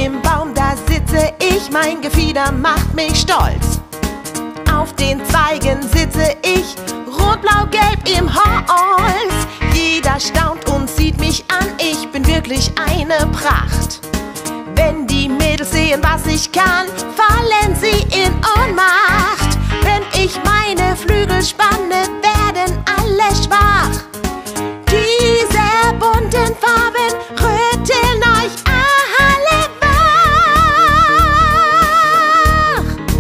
im Baum, da sitze ich, mein Gefieder macht mich stolz. Auf den Zweigen sitze ich, rot, blau, gelb im Holz. Jeder staunt und sieht mich an, ich bin wirklich eine Pracht. Wenn die Mädels sehen, was ich kann, fallen sie in Ohnmacht. Wenn ich meine Flügel spanne, werden alle schwach. Diese bunten Farben rütteln euch alle wach.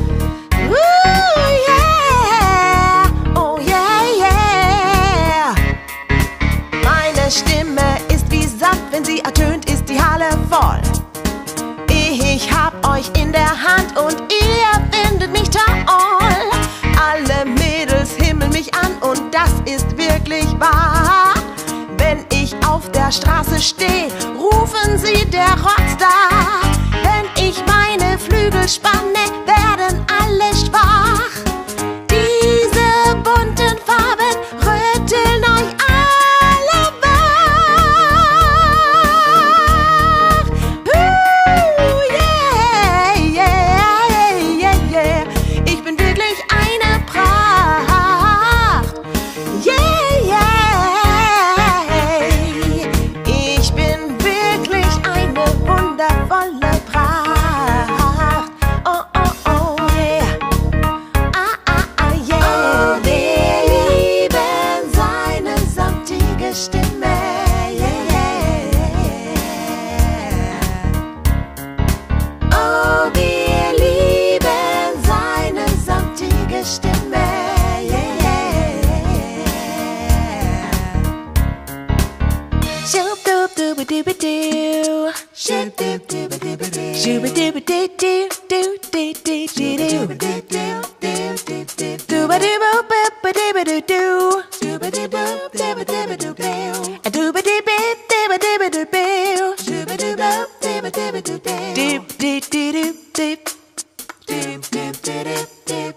Yeah, oh yeah, yeah. Meine Stimme ist wie Sand, wenn sie ertönt, ist die Halle voll. Ich hab euch in der Hand und ihr findet mich toll. Alle Mädels himmeln mich an und das ist wirklich wahr. Wenn ich auf der Straße stehe, rufen sie der Rockstar. Wenn ich meine Flügel spanne, werden alle schwach. Diese bunten Farben rütteln euch alle wach. Yeah, yeah, yeah, yeah. Ich bin wirklich eine Pracht. Yeah, yeah. Ich bin wirklich eine wundervolle Pracht. Oh, oh, oh, yeah. Ah, ah, ah, yeah. Oh, wir lieben seine samtige Stimme. Yeah, yeah. Oh, wir lieben seine samtige Stimme. Yeah, yeah. Shoo-doo-doo-ba-doo-ba-doo. Shoo-doo-doo-ba-doo-ba-doo. Shoo-ba-doo-ba-doo-doo-doo-doo-doo-doo. Doo-ba-doo-ba-doo-ba-doo-ba-doo-doo. Shoo-ba-doo-ba-doo-ba-doo-ba-doo-doo. A-doo-ba-doo-ba-doo-ba-doo-ba-doo. Shoo-ba-doo-ba-doo-ba-doo-ba-doo. Doop-dee-dee-doop-doop. Doop-doop-doop-doop.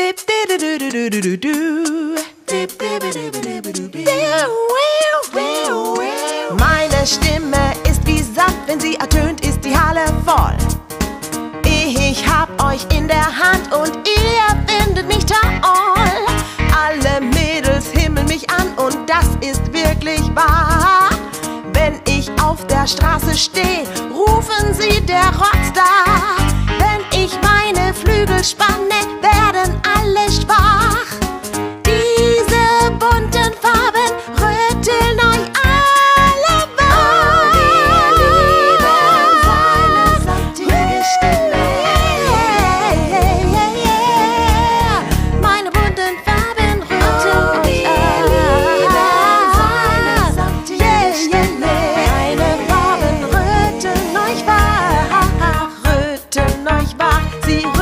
Doop-doop-doop-doop-doop-doop. Meine Stimme ist wie Sand, wenn sie ertönt, ist die Halle voll. Ich hab euch in der Hand und ihr findet mich toll. Alle Mädels himmeln mich an und das ist wirklich wahr. Wenn ich auf der Straße stehe, rufen sie der Rockstar. Wenn ich meine Flügel spanne, werden alle schwach. Diese bunten Farben rütteln euch alle wach. Wir lieben seine samtige Stimme. Yeah, yeah, yeah. Meine bunten Farben rütteln euch alle wach. Seine Stimme. Meine Farben rütteln euch wach. Rütteln euch wach. Sie